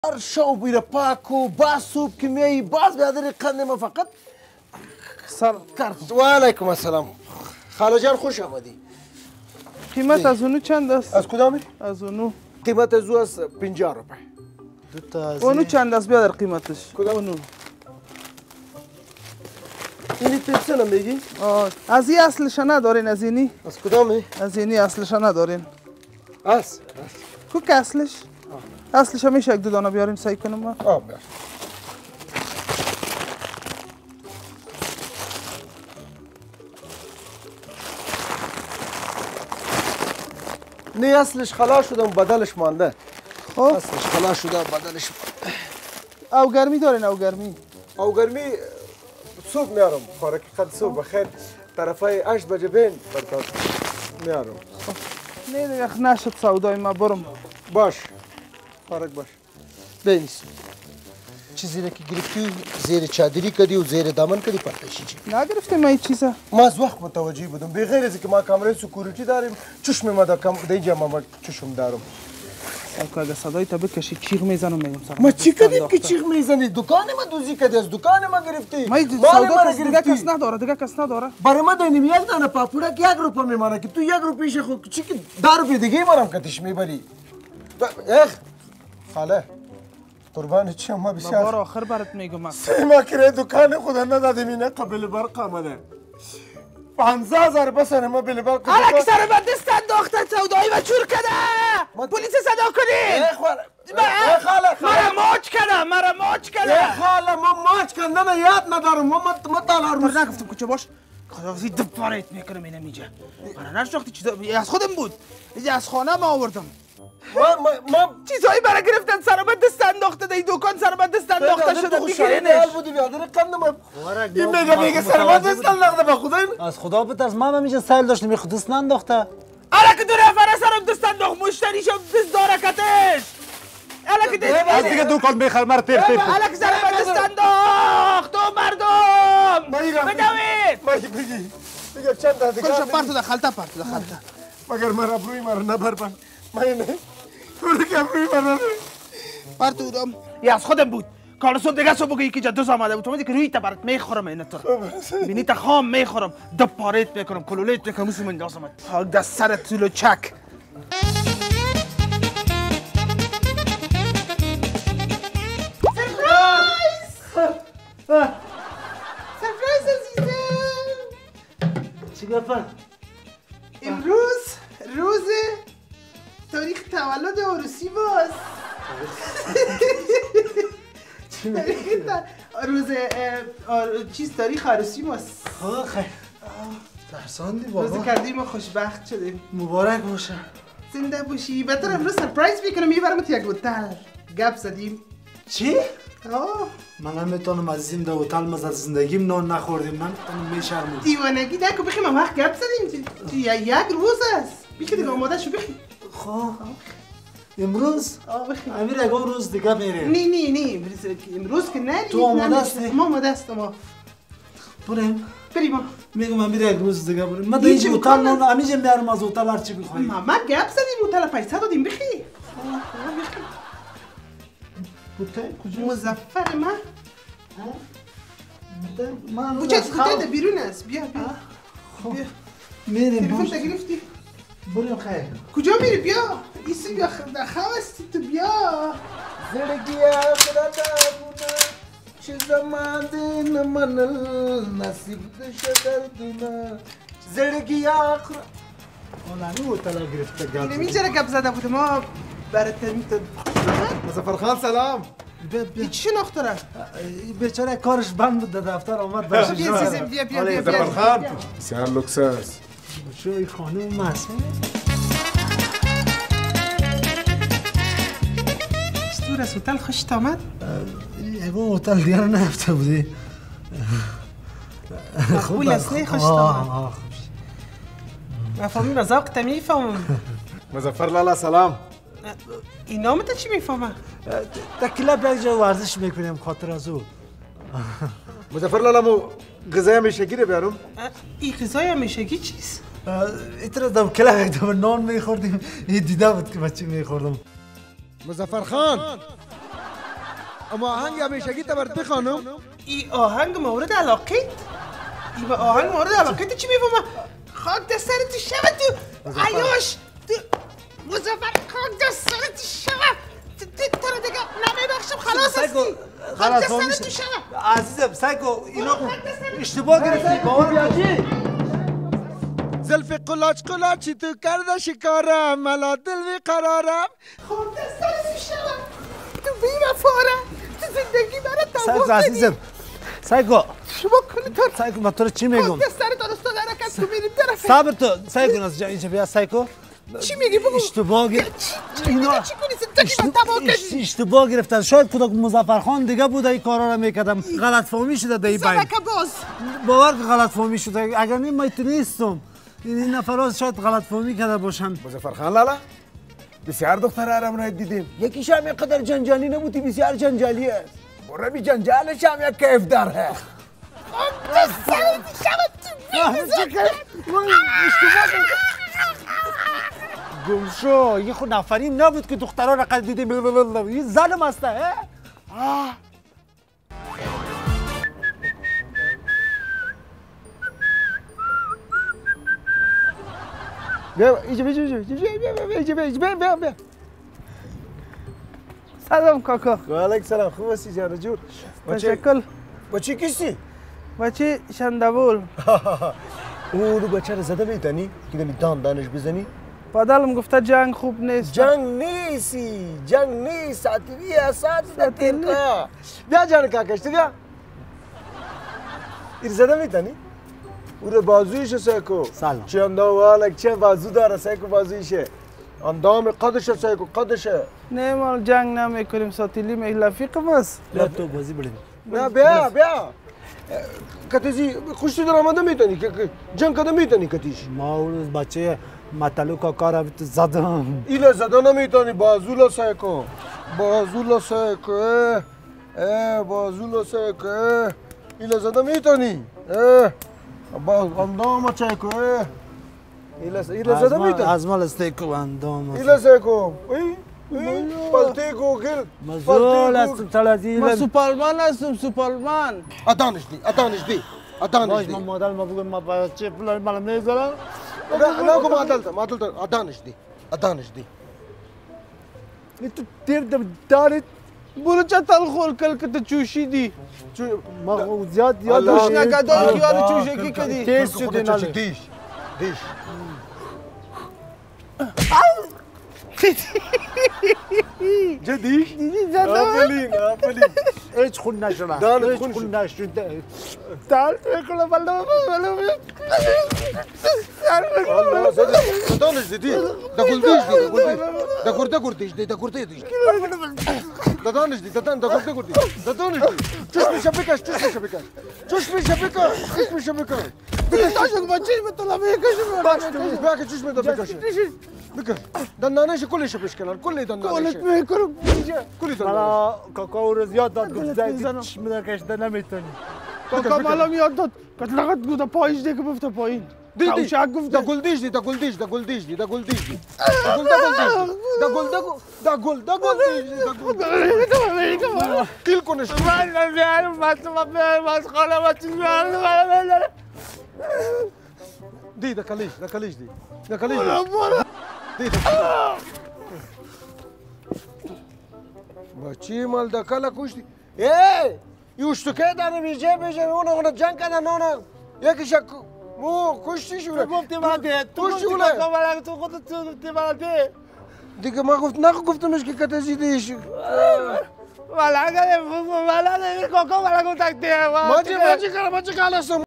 هر شو بیره پاک و با صبح که میایی باز بیادر قنده ما فقط و علیکم السلام. خاله جان خوش آمدی. قیمت از اونو چند است؟ از کدامی؟ از اونو قیمت از او است 50 روپه. اونو چند است بیادر قیمتش؟ کدام؟ اونو اینی پیپسن هم میگی؟ از این اصلش ندارین از اینی؟ از کدامی؟ از اینی اصلش ندارین. از که اصلش؟ اصلش همیشه یک دو دانه بیارین سعی کنم من. بیار. نه اصلش خلاص شده و بدلش مانده. خب اصلش خلاص شده و بدلش مانده. او گرمی دارین او گرمی؟ او گرمی صبح میارم. خارک قد صبح بخیر طرفای 8 بجه بین برات میارم. نه دیگه نشد سودای ما برم. باش خارک باش. بینیس چیزی که گرفتی زیر چادری کدی و زیر دامن کدی پرتشی چی؟ نگرفتیم ما این چیزا. ما از وقت متوجه بودم بغیر از اینکه ما کامرای سکیوریتی داریم چشم ما در اینجا ما چشم دارم. اگه صدای تا بکشی چیغ میزنم میگم سلام. ما چی کردیم که چیغ میزنی؟ دکان ما دوزی کردی از دکان ما گرفتی. ما سودا دیگه کس نداره دیگه کس نداره. برای ما داریم یک دانه پاپورک 1 روپه میمانه که تو 1 روپیش خود چی که 10 روپیه دیگه منم کتش میبری. خاله قربان چی ما بسیار بار آخر برات میگم ما کرای دکان خدا ندادیم اینه قبل برق آمده 50,000 بس ما بل برق الک سر من دست انداخته سودایی و چور کده پلیس صدا کنین مرا ماچ کده خاله ما ماچ کندن یاد ندارم ما تالار نگفتم کجا باش خداحافظی دپارت میکنم اینم اینجا برای نشناختی چیزا از خودم بود اینجا از خانه ما آوردم ما چیزایی برای گرفتن سر من دست انداخته دی دکان سر من دست انداخته شده بگیرینش بودی بیادر قندم این میگه سر من دست انداخته با خدا از خدا بترس ما همیشه سیل داشتیم می خود دست ننداخته الک دو نفره سرم دست انداخت مشتری شد دست داره کتش الک از دیگه دکان میخواد مرا تیر الک سر من دست انداخت تو مردم بدوید بگم چند تا دیگه کلشو پرتو دخلته مگر مرا بروی مرا نبر من اینه که بروی مرا پرتو دم یا از خودم بود کالسون دیگه سو بگی که جدوز آمده بود تو میگی که روی تبرت میخورم اینا تو بینی تا خام میخورم دپارت میکنم کلولیت میکنم موسی من داشتم تا دست سر طول چک سرپرایز عزیزم چی گفت؟ امروز روز تاریخ تولد عروسی باز روز چیز تاریخ عروسی باز خیر ترساندی بابا روز کردیم و خوشبخت شدیم مبارک باشه زنده باشی بهتر امروز سرپرایز میکنم میبرم تو یک هتل گپ زدیم چی؟ من هم میتونم از این دو هتل مزد زندگیم نان نخوردیم من میشرمم دیوانگی نکن بخیم هم وقت گپ زدیم یک روز است بخی دیگه آماده شو بخی خواه امروز؟ بخی امیر اگه روز دیگه میریم نه امروز که نریم تو آماده هستی؟ ما آماده هستم بریم میگم امیر یک روز دیگه بریم من دیگه هتل نان همیشه میارم از هتل هرچی بخواهیم ما گپ زدیم هتل پیسه دادیم بخی هتل کجا؟ مظفر من هتل بیرون است بیا میریم تلفن گرفتی بریم خیر کجا میری بیا ایسی بیا خواستی تو بیا زندگی خدا دارونه چه زمان دین منل نصیب دشه دردونه زندگی آخر اونانی هتل گرفته گپ اینجا گپ زده بود ما برای تمیت مظفر خان سلام این چی شناخت داره؟ بیچاره کارش بند بود در دفتر آمد باشه بیا مظفر خان بسیار لوکس است شوی خانم ماست چطور از هتل خوشت آمد؟ اگه هتل دیگه رو نرفته بودی خوب است نه خوشت آمد مفهومی مذاق تا میفهمم مظفر لالا سلام این نام تا چی میفهمه؟ در کلاب یک جا ورزش میکنیم خاطر از او مظفر لالا مو غذای همیشگی رو بیارم این غذای همیشگی چیست؟ ایتر دم کلا دم نان میخوردیم این دیده بود که بچه میخوردم مظفر خان اما آهنگ همیشگی تبرتی خانم این آهنگ مورد علاقه؟ این به آهنگ مورد علاقه تو چی میفهمم؟ خاک در سر تو شبه تو عیاش تو مظفر خاک در سر تو شبه تو رو دیگه نمیبخشم خلاص هستی خاک در سر تو شبه عزیزم سایکو اینو اشتباه گرفتی باور زلف قلاچ قلاچی تو کرده شکارم ملا دل بی قرارم خاک در سر تو شبه تو بی وفاره تو زندگی برای سایکو تمام عزیزم سایکو شما کلی تر سایکو من تو رو چی میگم خاک در سر درست داره که تو میری طرف صبر تو سایکو ناز اینجا بیا سایکو چی میگی بگو اشتباه اینا چی کنی زندگی من تباه کردی اشتباه گرفتن شاید کدوم مظفرخان دیگه بوده این کارا رو میکردم غلط فهمی شده در این بین سبک باز باور که غلط فهمی شده اگر نیم من نیستم این نفرات شاید غلط فهمی کرده باشن مظفر خان لالا بسیار دختر آرام را دیدیم یکیش هم اینقدر جنجالی نبودی بسیار جنجالی است برمی جنجالش هم یک کیف داره گمشو یه خود نفریم نبود که دخترها را قد دیدیم یه ظلم هسته بیا اینجا بیا سلام کاکا وعلیک سلام خوب هستی جان جور تشکر بچه کیستی؟ بچه شندبول اون رو بچه رو زده میتونی؟ که دمی دانش بزنی؟ پدرم گفته جنگ خوب نیست جنگ نیست ساعتی ساعت دقیقه بیا جان کاکشتی بیا این زده میتونی؟ او رو بازویشه سیکو سلام چه اندام چه بازو داره سیکو بازویشه اندام قدشه سیکو قدشه نه ما جنگ نمیکنیم ساتیلی میلفیق ماست بیا تو بازی بریم نه بیا کتیزی خوشتی در آمده میتونی که جنگ کده میتونی کتیش ما اون بچه مطلو کاکا را زدم ایله زده نمیتونی بازولا سیکو بازولا سیکو ایله زده میتونی با اندام سیکو ایله زده میتونی از مال استیکو اندام ایله سیکو پلتی گوگل مزول هستم تلازی ما سوپرمن هستم سوپرمن ادانش دی باش من مادر ما بگم ما بچه فلان مالم نیزارم نه گو معدلت ادانش دی تو تیر دارید برو چطل خور کل که تو چوشی دی ما زیاد یاد دوش نگدار خیال چوشکی کدی تیز شدی نالی دیش جدیش آفلین هیچ خون نشده دانت هیچ خون خون نشده دار بکنه بلو الله زده دانش دی دا گردیش دی دانش دی چوش میشه بکش تاشو بچه بتلا میکشم بیا که چوش میده بکش دندانش کلش بشکنن کلی دندانش میکنم کلی دندانش حالا کاکا او رو زیاد داد گفته چشم در کشته نمیتونی کاکا مالم یاد داد که لغت گفته پایش دی که بفته پایین کوشک گفته دا گلدیش دی کیل کنش دی دا کلیش دی بچی مال دا کلا کشتی یوشتوکه داره بیجه اون جنگ کردن اون یکیش مو کشتی شوره گفتی من ده تو کشتی گفتی اوله کاکا تو خودت تو گفتی من ده دیگه ما گفتمش که کتازی دیش ولا اگر کاکا ولا گفت ده ما چی کارم